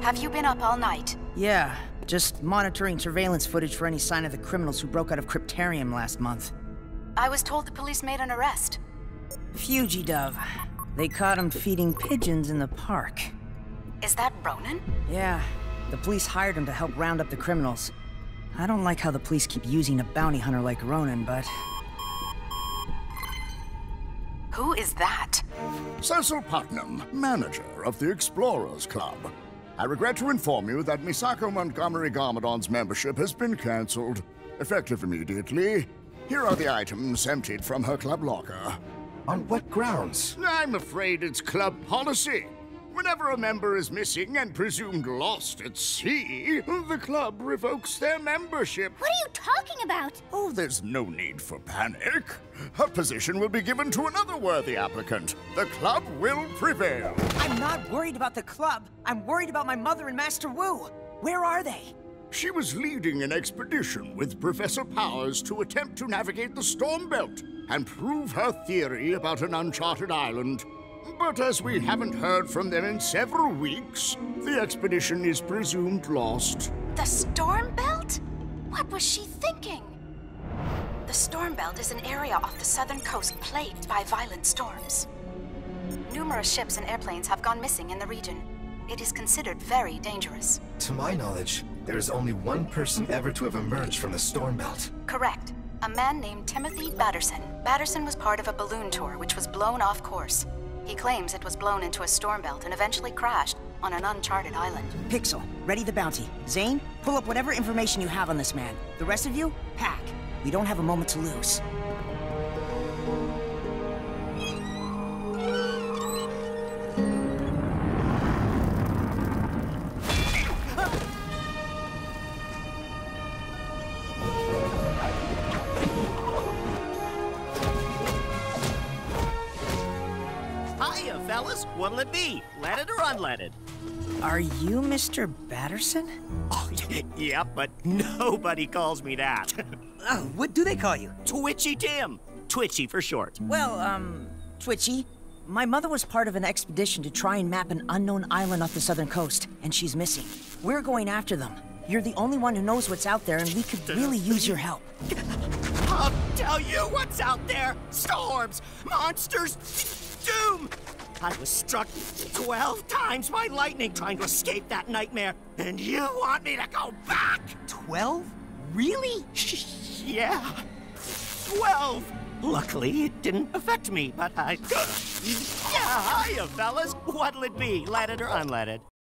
Have you been up all night? Yeah, just monitoring surveillance footage for any sign of the criminals who broke out of Cryptarium last month. I was told the police made an arrest. Fugidove. They caught him feeding pigeons in the park. Is that Ronan? Yeah, the police hired him to help round up the criminals. I don't like how the police keep using a bounty hunter like Ronan, but... Who is that? Cecil Putnam, manager of the Explorers Club. I regret to inform you that Misako Montgomery Garmadon's membership has been cancelled, effective immediately. Here are the items emptied from her club locker. On what grounds? I'm afraid it's club policy. Whenever a member is missing and presumed lost at sea, the club revokes their membership. What are you talking about? Oh, there's no need for panic. Her position will be given to another worthy applicant. The club will prevail. I'm not worried about the club. I'm worried about my mother and Master Wu. Where are they? She was leading an expedition with Professor Powers to attempt to navigate the Storm Belt and prove her theory about an uncharted island. But as we haven't heard from them in several weeks, the expedition is presumed lost. The Storm Belt? What was she thinking? The Storm Belt is an area off the southern coast plagued by violent storms. Numerous ships and airplanes have gone missing in the region. It is considered very dangerous. To my knowledge, there is only one person ever to have emerged from the Storm Belt. Correct. A man named Timothy Batterson. Batterson was part of a balloon tour which was blown off course. He claims it was blown into a storm belt and eventually crashed on an uncharted island. Pixel, ready the bounty. Zane, pull up whatever information you have on this man. The rest of you, pack. We don't have a moment to lose. Hiya, fellas. What'll it be? Leaded or unleaded? Are you Mr. Batterson? Oh, yeah, but nobody calls me that. Oh, what do they call you? Twitchy Tim. Twitchy for short. Well, Twitchy, my mother was part of an expedition to try and map an unknown island off the southern coast, and she's missing. We're going after them. You're the only one who knows what's out there, and we could really use your help. I'll tell you what's out there. Storms, monsters, doom. I was struck 12 times by lightning trying to escape that nightmare, and you want me to go back? 12? Really? Yeah, 12. Luckily, it didn't affect me, but I... Yeah, hiya, fellas. What'll it be, leaded or unleaded?